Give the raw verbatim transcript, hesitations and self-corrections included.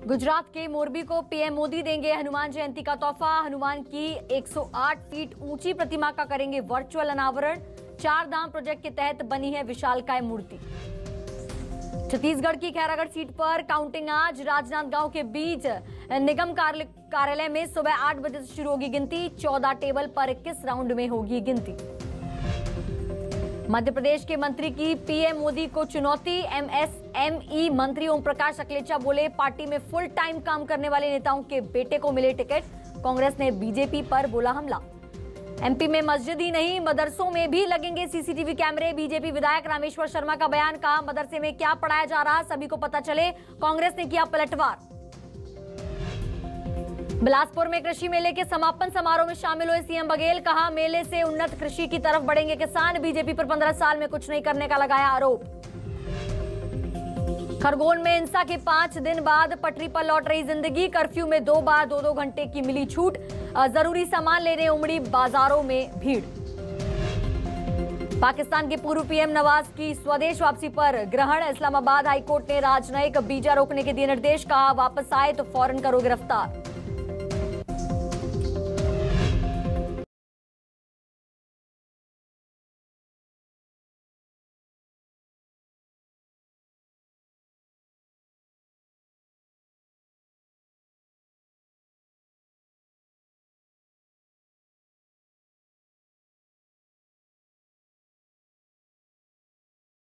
गुजरात के मोरबी को पीएम मोदी देंगे हनुमान जयंती का तोहफा। हनुमान की एक सौ आठ फीट ऊंची प्रतिमा का करेंगे वर्चुअल अनावरण। चार धाम प्रोजेक्ट के तहत बनी है विशालकाय मूर्ति। छत्तीसगढ़ की खैरागढ़ सीट पर काउंटिंग आज। राजनांदगांव के बीच निगम कार्यालय में सुबह आठ बजे से शुरू होगी गिनती। चौदह टेबल पर इक्कीस राउंड में होगी गिनती। मध्य प्रदेश के मंत्री की पीएम मोदी को चुनौती। एमएसएमई मंत्री ओम प्रकाश अकलेचा बोले, पार्टी में फुल टाइम काम करने वाले नेताओं के बेटे को मिले टिकट। कांग्रेस ने बीजेपी पर बोला हमला। एमपी में मस्जिद ही नहीं, मदरसों में भी लगेंगे सीसीटीवी कैमरे। बीजेपी विधायक रामेश्वर शर्मा का बयान, कहा मदरसे में क्या पढ़ाया जा रहा सभी को पता चले। कांग्रेस ने किया पलटवार। बिलासपुर में कृषि मेले के समापन समारोह में शामिल हुए सीएम बघेल, कहा मेले से उन्नत कृषि की तरफ बढ़ेंगे किसान। बीजेपी पर पंद्रह साल में कुछ नहीं करने का लगाया आरोप। खरगोन में हिंसा के पांच दिन बाद पटरी पर लौट रही जिंदगी। कर्फ्यू में दो बार दो दो घंटे की मिली छूट। जरूरी सामान लेने उमड़ी बाजारों में भीड़। पाकिस्तान के पूर्व पीएम नवाज की स्वदेश वापसी पर ग्रहण। इस्लामाबाद हाईकोर्ट ने राजनयिक वीजा रोकने के दिए निर्देश, कहा वापस आए तो फौरन करो गिरफ्तार।